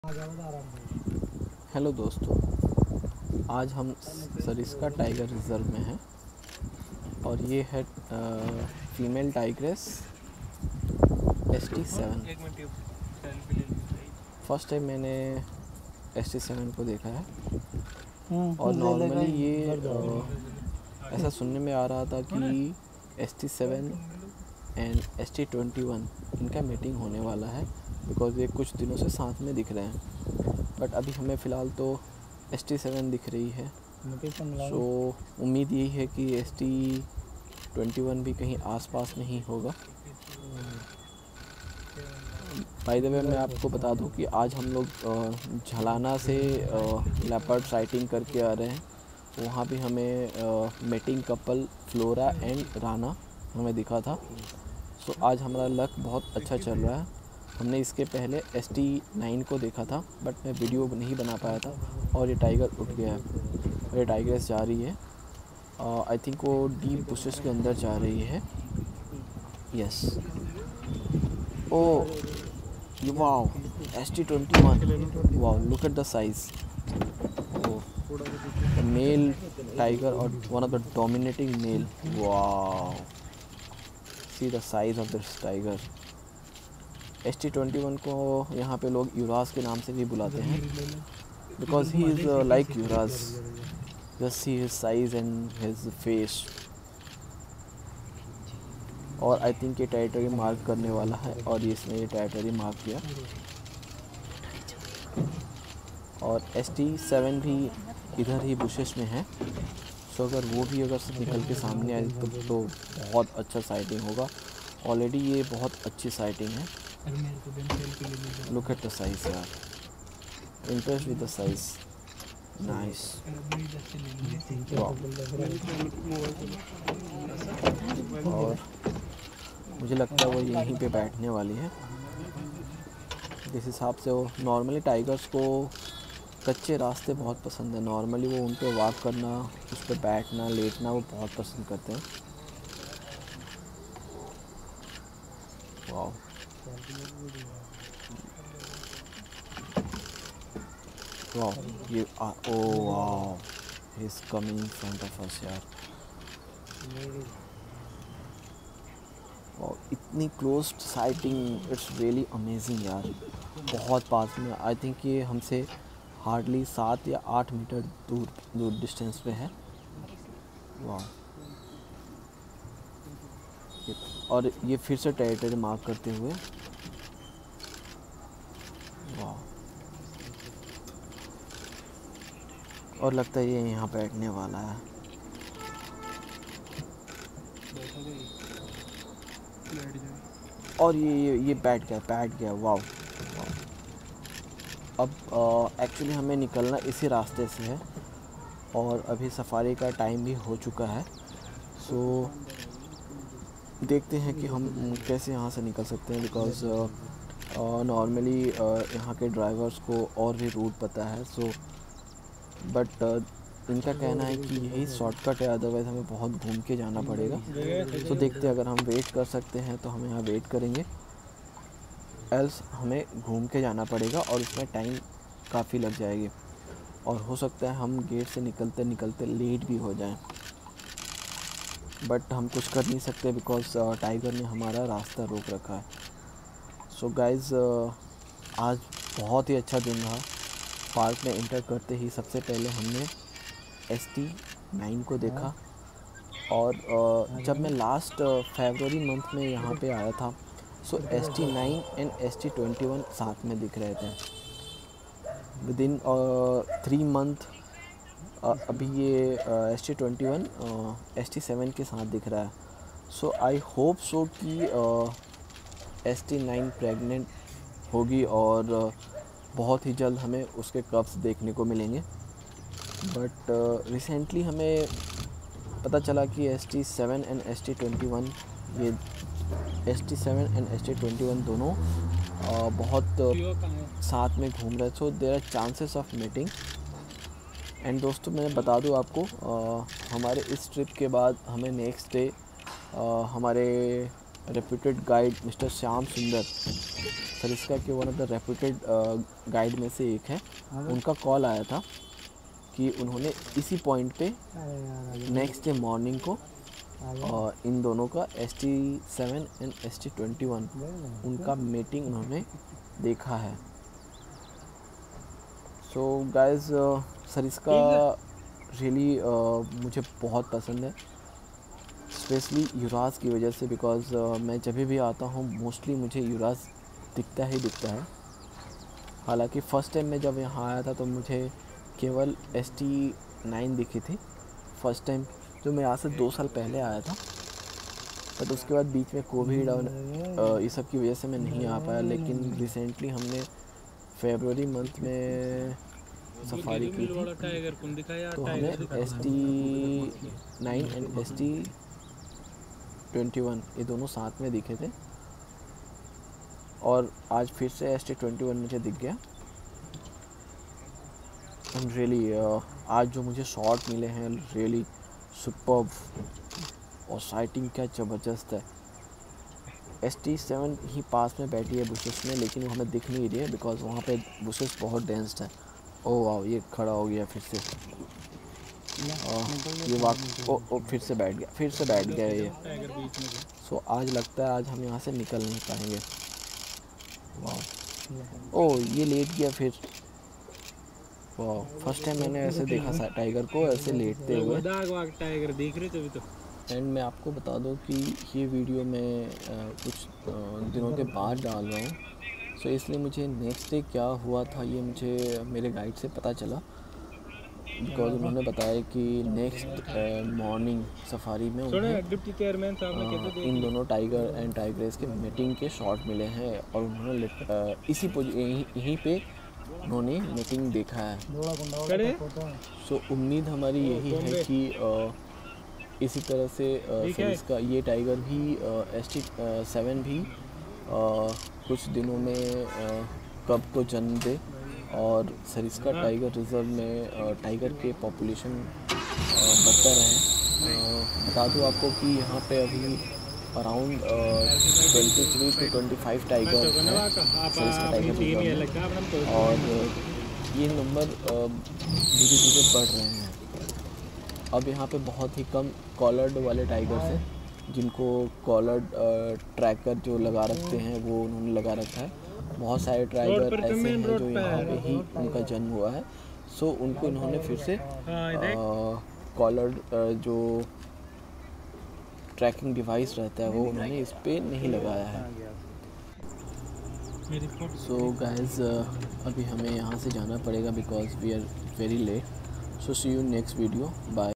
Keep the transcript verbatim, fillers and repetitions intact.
Hello दोस्तों, आज हम सरिस्का टाइगर रिज़र्व में हैं और ये है female tigress S T seven. First time मैंने एस टी सेवन को देखा है और नॉर्मली ये आ, ऐसा सुनने में आ रहा था कि S T seven and S T twenty one इनका मीटिंग होने वाला है, बिकॉज़ ये कुछ दिनों से साथ में दिख रहे हैं। बट अभी हमें फ़िलहाल तो एस टी सेवन दिख रही है, सो so, उम्मीद यही है कि एस टी ट्वेंटी वन भी कहीं आसपास में ही होगा। बाय द वे मैं आपको बता दूं कि आज हम लोग झलाना से लेपर्ड साइटिंग करके आ रहे हैं। वहाँ भी हमें meeting couple Flora and Rana हमें दिखा था। सो so, आज हमारा लक बहुत अच्छा चल रहा है। हमने इसके पहले एस टी नाइन को देखा था, बट मैं वीडियो नहीं बना पाया था और ये टाइगर उठ गया है और ये टाइग्रेस जा रही है। आई uh, थिंक वो डीप बुशेस के अंदर जा रही है। Yes, oh wow, S T twenty one, wow, look at the size. The male tiger और one of the dominating male. Wow, see the size of this tiger. S T twenty one को यहाँ पे लोग युवराज के नाम से भी बुलाते हैं, because he is like Yuvraj. Just see his size and his face. और आई थिंक ये टेरिटरी मार्क करने वाला है और इसने ये टेरिटरी मार्क किया। और एस टी सेवन भी इधर ही बुशेस में है, सो अगर वो भी अगर निकल के सामने आए तो, तो बहुत अच्छा साइटिंग होगा। ऑलरेडी ये बहुत अच्छी साइटिंग है। लुक एट द साइज यार, impressed with the size, nice. और मुझे लगता है वो यहीं पे बैठने वाली है। जिस हिसाब से वो नॉर्मली टाइगर्स को कच्चे रास्ते बहुत पसंद है। नॉर्मली वो उन पर वॉक करना, उस पर बैठना, लेटना वो बहुत पसंद करते हैं। वाओ, वाओ, ये oh wow, he is coming in front of us यार। वाओ, इतनी close sighting, it's really amazing यार। बहुत पास में, आई थिंक ये हमसे हार्डली सात या आठ मीटर दूर दूर डिस्टेंस पे है। वाह, और ये फिर से टेरिटरी मार्क करते हुए। वाह, और लगता है ये यहाँ बैठने वाला है। और ये ये, ये बैठ गया बैठ गया वाह। अब एक्चुअली हमें निकलना इसी रास्ते से है और अभी सफारी का टाइम भी हो चुका है। सो देखते हैं कि हम कैसे यहाँ से निकल सकते हैं, बिकॉज़ नॉर्मली यहाँ के ड्राइवर्स को और भी रूट पता है। सो बट इनका कहना है कि यही शॉर्टकट है, अदरवाइज़ हमें बहुत घूम के जाना पड़ेगा। सो देखते हैं, अगर हम वेट कर सकते हैं तो हम यहाँ वेट करेंगे, एल्स हमें घूम के जाना पड़ेगा और उसमें टाइम काफ़ी लग जाएगी और हो सकता है हम गेट से निकलते निकलते लेट भी हो जाएं। बट हम कुछ कर नहीं सकते बिकॉज टाइगर ने हमारा रास्ता रोक रखा है। सो so गाइज़, आज बहुत ही अच्छा दिन रहा। पार्क में एंटर करते ही सबसे पहले हमने एस टी नाइन को देखा और uh, जब मैं लास्ट फरवरी मंथ में यहाँ पे आया था, so S T nine and S T twenty one साथ में दिख रहे थे। विद इन थ्री मंथ अभी ये S T twenty one S T seven के साथ दिख रहा है। सो आई होप सो कि एस टी नाइन प्रेग्नेंट होगी और uh, बहुत ही जल्द हमें उसके कब्स देखने को मिलेंगे। बट रिसेंटली हमें पता चला कि S T seven and S T twenty one ये S T seven and S T twenty one दोनों uh, बहुत uh, साथ में घूम रहे। So there are chances of meeting. And दोस्तों, मैं बता दूं आपको, uh, हमारे इस ट्रिप के बाद हमें नेक्स्ट डे uh, हमारे reputed guide mister Shyam Sundar Sariska के one of the reputed guide में से एक है। उनका कॉल आया था कि उन्होंने इसी पॉइंट पे नेक्स्ट डे मॉर्निंग को uh, इन दोनों का S T seven and S T twenty one उनका मीटिंग उन्होंने देखा है। सो गाइस सरिस्का रियली मुझे बहुत पसंद है, स्पेशली युवराज की वजह से, बिकॉज़ uh, मैं जब भी आता हूँ मोस्टली मुझे युवराज दिखता ही दिखता है। हालांकि फ़र्स्ट टाइम मैं जब यहाँ आया था तो मुझे केवल एस टी नाइन दिखी थी फर्स्ट टाइम, जो मैं यहाँ से दो साल पहले आया था। बट उसके बाद बीच में कोविड और uh, ये सब की वजह से मैं नहीं आ पाया। लेकिन रिसेंटली हमने फरवरी मंथ में सफारी की थी, तो हमें S T nine and S T twenty one ये दोनों साथ में दिखे थे, और आज फिर से एस टी ट्वेंटी वन मुझे दिख गया। एंड रियली आज जो मुझे शॉट मिले हैं रियली सुपर्ब, और साइटिंग क्या ज़बरदस्त है। एस टी सेवन ही पास में बैठी है बुशेस में, लेकिन वो हमें दिख नहीं रही है बिकॉज वहाँ पे बुशेस बहुत डेंस्ड है। ओह वाह, ये खड़ा हो गया फिर से। आ, ये वाक ओ, ओ फिर से बैठ गया फिर से बैठ गया ये। सो so, आज लगता है आज हम यहाँ से निकल नहीं पाएंगे। वाह, ओह ये लेट गया फिर। वाह, फर्स्ट टाइम मैंने ऐसे देखा टाइगर को ऐसे लेटते हुए। टाइगर देख रहे थे तो। एंड मैं आपको बता दूं कि ये वीडियो मैं आ, कुछ आ, दिनों के बाद डाल रहा हूँ। सो so, इसलिए मुझे नेक्स्ट डे क्या हुआ था ये मुझे मेरे गाइड से पता चला, बिकॉज उन्होंने बताया कि नेक्स्ट मॉर्निंग सफारी में उन्हें आ, इन दोनों टाइगर एंड टाइग्रेस के मीटिंग के शॉट मिले हैं, और उन्होंने इसी यहीं यहीं पे उन्होंने मीटिंग देखा है। सो so, उम्मीद हमारी यही है कि आ, इसी तरह से इसका ये टाइगर भी एस टी सेवन भी आ, कुछ दिनों में आ, कब को जन्म दे, और सरिस्का टाइगर रिजर्व में टाइगर के पॉपुलेशन बढ़ता रहे। बता दूँ आपको कि यहाँ पे अभी around twenty three to twenty five tiger हैं सरिस्का टाइगर रिजर्व में, और ये नंबर धीरे धीरे बढ़ रहे हैं। अब यहाँ पे बहुत ही कम कॉलर्ड वाले टाइगर्स हैं, जिनको कॉलर्ड ट्रैकर जो लगा रखते हैं वो उन्होंने लगा रखा है। बहुत सारे टाइगर ऐसे हैं जो यहाँ पे ही उनका जन्म हुआ है। सो उनको इन्होंने फिर से कॉलर्ड जो ट्रैकिंग डिवाइस रहता है वो उन्होंने इस पे नहीं लगाया है। सो गाइस अभी हमें यहाँ से जाना पड़ेगा because we are very late. So see you next video, bye.